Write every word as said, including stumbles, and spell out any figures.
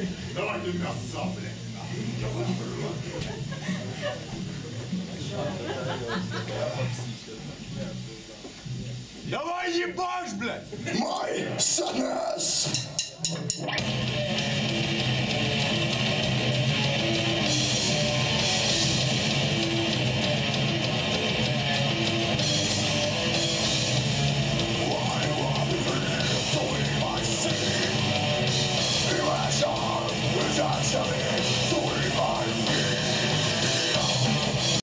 Давайте мясо, блядь. Давай ебашь, блядь! Мой санас!